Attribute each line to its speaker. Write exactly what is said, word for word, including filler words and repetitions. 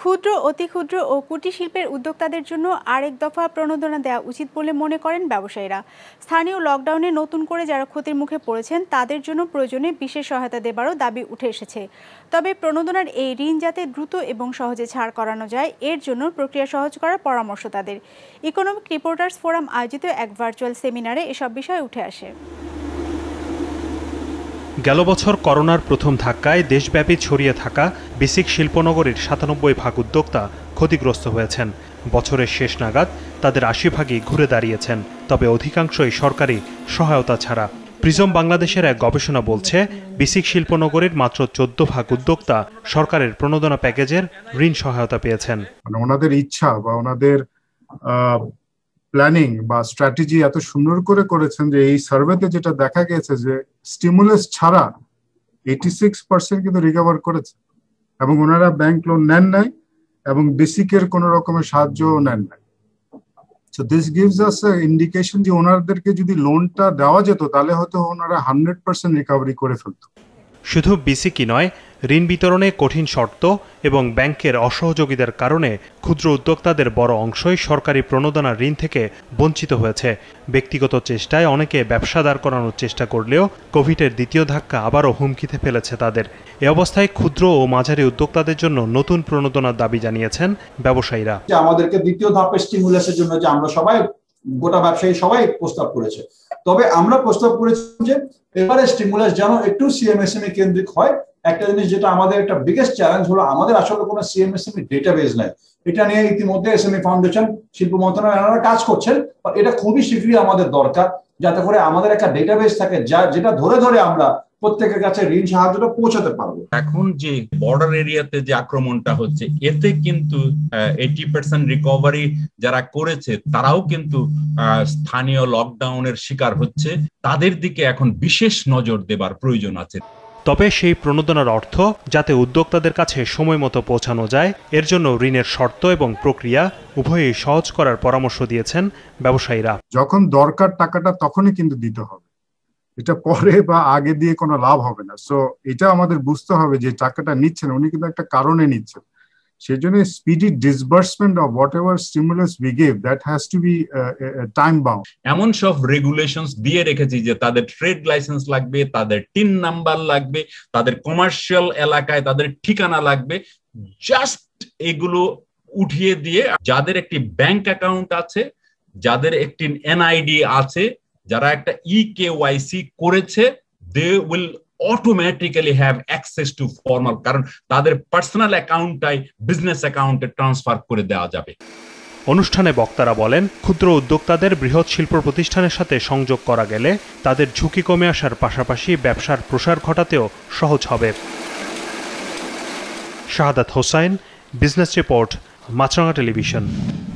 Speaker 1: ক্ষুদ্র, অতি ক্ষুদ্র ও কুটির শিল্পের উদ্যোক্তাদের জন্য আরেক দফা প্রণোদনা দেওয়া উচিত বলে মনে করেন ব্যবসায়ীরা। স্থানীয় লকডাউনে নতুন করে যারা ক্ষতির মুখে পড়েছেন তাদের জন্য প্রয়োজনে বিশেষ সহায়তা দেবারও দাবি উঠে এসেছে। তবে প্রণোদনার এই ঋণ যাতে দ্রুত এবং সহজে ছাড় করানো যায়, এর জন্য প্রক্রিয়া সহজ করার পরামর্শ তাদের। ইকোনমিক রিপোর্টার্স ফোরাম আয়োজিত এক ভার্চুয়াল সেমিনারে এসব বিষয় উঠে আসে।
Speaker 2: গেল বছর করোনার প্রথম ধাক্কায় দেশব্যাপী ছড়িয়ে থাকা বিসিক শিল্পনগরীর সাতানব্বই ভাগ উদ্যোক্তা ক্ষতিগ্রস্ত হয়েছেন। বছরের শেষ নাগাদ তাদের আশি ভাগই ঘুরে দাঁড়িয়েছেন, তবে অধিকাংশই সরকারি সহায়তা ছাড়া। প্রিজম বাংলাদেশের এক গবেষণা বলছে, বিসিক শিল্পনগরীর মাত্র চোদ্দ ভাগ উদ্যোক্তা সরকারের প্রণোদনা প্যাকেজের ঋণ সহায়তা পেয়েছেন।
Speaker 3: মানে ওনাদের ইচ্ছা বা ওনাদের প্ল্যানিং বা স্ট্র্যাটেজি এত সুন্দর করে করেছেন যে এই সার্ভেতে যেটা দেখা গেছে যে স্টিমুলাস ছাড়া এইটি সিক্স পার্সেন্ট কিন্তু রিকভার করেছে, এবং ওনারা ব্যাংক লোন নেন নাই এবং বেসিকের কোন রকমের সাহায্যও নেন নাই। So this gives us a indication যে ওনাদেরকে যদি লোনটা দেওয়া যেত তাহলে হয়তো ওনারা হান্ড্রেড পার্সেন্ট রিকভারি করে ফেলত।
Speaker 2: শুধু বিসিকই নয়, ঋণ বিতরণে কঠিন শর্ত এবং ব্যাংকের অসহযোগিতার কারণে ক্ষুদ্র উদ্যোক্তাদের বড় অংশই সরকারি প্রণোদনা ঋণ থেকে বঞ্চিত হয়েছে। ব্যক্তিগত চেষ্টায় অনেকে ব্যবসা দাঁড় করানোর চেষ্টা করলেও কোভিডের দ্বিতীয় ধাক্কা আবারও হুমকিতে ফেলেছে তাদের। এ অবস্থায় ক্ষুদ্র ও মাঝারি উদ্যোক্তাদের জন্য নতুন প্রণোদনার দাবি জানিয়েছেন ব্যবসায়ীরা।
Speaker 4: আমাদেরকে দ্বিতীয় ধাপের স্টিমুলাসের জন্য যে আমরা সবাই গোটা ব্যবসায়ী সবাই প্রস্তাব করেছে, তবে আমরা প্রস্তাব করেছি যে এবারে স্টিমুলাস যেন একটু সিএমএসএমই কেন্দ্রিক হয়। একটা জিনিস যেটা আমাদের একটা বিগেস্ট চ্যালেঞ্জ হলো, আমাদের আসলে কোনো সিএমএসএমই ডেটাবেস নাই। এটা নিয়ে ইতিমধ্যে এসএমই ফাউন্ডেশন, শিল্প মন্ত্রণালয় কাজ করছেন, এটা খুবই শীঘ্রই আমাদের দরকার, যাতে করে আমাদের একটা ডেটাবেস থাকে যা যেটা ধরে ধরে আমরা প্রত্যেকের কাছে ঋণ সাহায্যটা পৌঁছাতে পারবো।
Speaker 5: এখন যে বর্ডার এরিয়াতে যে আক্রমণটা হচ্ছে, এতে কিন্তু এইটি পার্সেন্ট রিকভারি যারা করেছে তারাও কিন্তু স্থানীয় লকডাউনের শিকার হচ্ছে। তাদের দিকে এখন বিশেষ নজর দেবার প্রয়োজন আছে।
Speaker 2: তবে সেই প্রণোদনার অর্থ যাতে উদ্যোক্তাদের কাছে সময় মতো পৌঁছানো যায়, এর জন্য ঋণের শর্ত এবং প্রক্রিয়া উভয়ই সহজ করার পরামর্শ দিয়েছেন ব্যবসায়ীরা।
Speaker 3: যখন দরকার টাকাটা তখনই কিন্তু দিতে হবে, এটা পরে বা আগে দিয়ে কোনো লাভ হবে না। সো এটা আমাদের বুঝতে হবে যে টাকাটা নিচ্ছেন উনি কিন্তু একটা কারণে নিচ্ছেন, সেই জন্য speedy disbursement of whatever stimulus we give that has to be time bound.
Speaker 5: এমন সব রেগুলেশনস দিয়ে রেখেছি যে তাদের ট্রেড লাইসেন্স লাগবে, তাদের টিন নাম্বার লাগবে, তাদের কমার্শিয়াল এলাকায় তাদের ঠিকানা লাগবে। জাস্ট এগুলো উঠিয়ে দিয়ে যাদের একটি ব্যাংক অ্যাকাউন্ট আছে, যাদের একটি এনআইডি আছে, যারা একটা ই কেওয়াইসি করেছে, they will automatically have access to formal, কারণ তাদের পার্সোনাল অ্যাকাউন্টটাই বিজনেস অ্যাকাউন্টে ট্রান্সফার করে দেওয়া যাবে।
Speaker 2: অনুষ্ঠানে বক্তারা বলেন, ক্ষুদ্র উদ্যোক্তাদের বৃহৎ শিল্প প্রতিষ্ঠানের সাথে সংযোগ করা গেলে তাদের ঝুঁকি কমে আসার পাশাপাশি ব্যবসার প্রসার ঘটাতেও সহজ হবে। Shahadat Hossain, business report, Maasranga television.